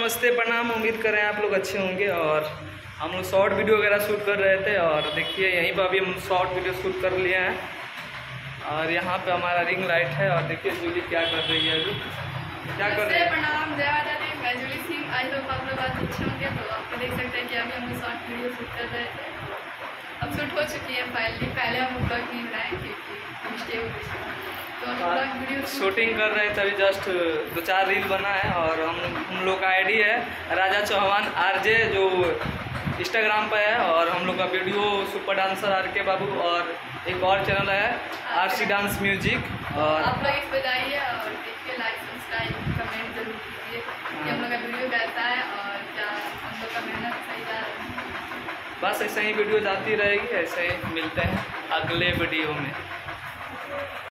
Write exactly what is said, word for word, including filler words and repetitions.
नमस्ते प्रणाम। उम्मीद कर रहे हैं आप लोग अच्छे होंगे। और हम लोग शॉर्ट वीडियो वगैरह शूट कर रहे थे और देखिए यहीं पर अभी हम शॉर्ट वीडियो शूट कर लिए हैं। और यहाँ पे हमारा रिंग लाइट है और देखिए जूली क्या कर रही है अभी, क्या कर रही है। प्रणाम, जय माता दी। मैं जूली सिंह। आई होप आप लोग आज अच्छे होंगे। तो आपको देख सकते हैं कि अभी हम लोग शॉर्ट वीडियो शूट कर रहे थे, अब शूट हो चुकी है फाइनली। पहले हम लोग नहीं बनाए क्योंकि मिस्टेक हो गई, तो हम वीडियो शूटिंग कर रहे थे अभी। जस्ट दो चार रील बना है और हम हम लोग का आईडी है राजा चौहान आरजे, जो इंस्टाग्राम पे है। और हम लोग का वीडियो सुपर डांसर आर के बाबू, और एक और चैनल है आरसी डांस म्यूजिक। और आप लोग इस पर जाइए और देखिए, लाइक सब्सक्राइब कमेंट जरूर कीजिए कि हम लोग का वीडियो कैसा है और क्या हम लोग का मेहनत सही जा रहा है। बस ऐसे ही वीडियो जाती रहेगी, ऐसे ही मिलते हैं अगले वीडियो में।